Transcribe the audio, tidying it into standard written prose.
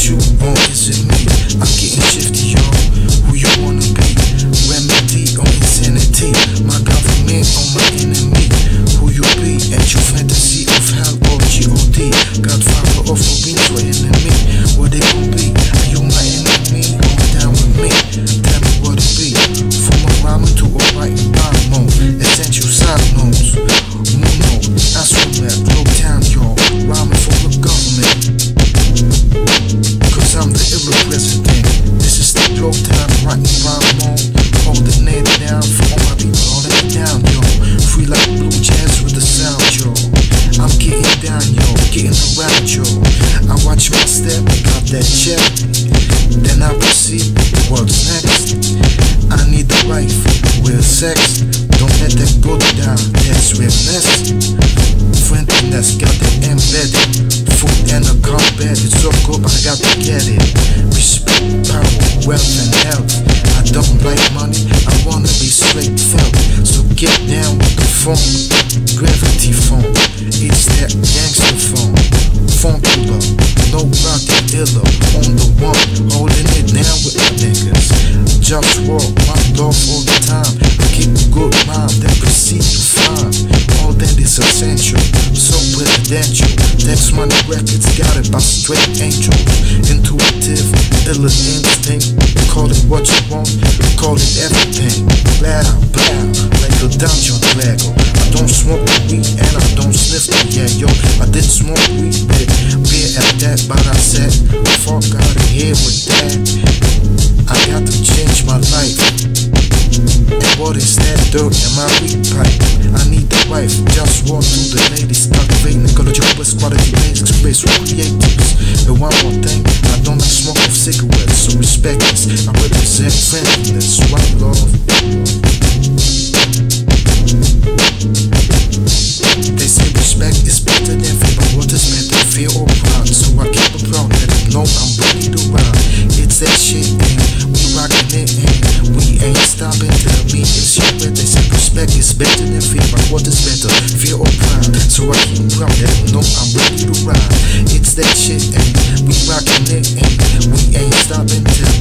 you or is it me? I'm getting shifty, yo. Who you wanna be? Remedy or insanity? My government or my enemy? Who you be? At your fantasy of hell or G.O.D. Godfather of a being for enemy. What they gon' be? Are you my enemy? Or down with me? Tell me what it be. From a rhyming to a writing rhyme mode. Essential side notes. Muno, I swear, low town, yo. Rhyming for the government. Cause I'm the illa president. This is the low time writing rhyme mode. Holding it down for all my people, holding it down, yo. Free like blue jazz with the sound, yo. I'm getting down, yo, getting around, yo. I watch my step, got that check. Then I proceed, what's next? I need the wife, real sex. Don't let that go down, that's realness. Friendliness, got it embedded. Food and a combat, it's so good, but I got to get it. Respect, power, wealth and health. I don't like money, I wanna be straight felt. So get down with the phone, gravity phone. It's that gangster phone. Funkula, no rocket illa. On the one, holding it down with my niggas. JustWar, my love all the time. I keep a good mind, then proceed to find all that is essential. So presidential. Next money records, got it by straight angels. Intuitive, illa instinct. Call it what you want, call it everything. Blah, blah, like a dungeon dragon. I don't smoke weed and I don't sniff the yo. I did smoke weed, beer at that, but I said, fuck out of here with that. I got to change my life. And what is that dirt in my weed pipe? I need the wife, just walk through the ladies, cultivating ecological best quality basics, space for creatives. And one more thing, I don't like smoke of cigarettes, so respect this. I represent friendliness, white love. They say respect is better than fear, but what is better, fear or pride? So I keep it proud, let them know I'm ready to ride. It's that shit, and we rockin' it, and we ain't stopping till me is shit. But they say respect is better than fear, but what is better, fear or pride? So I keep it proud, let them know I'm ready to ride. It's that shit, and we rockin' it, and we ain't stopping till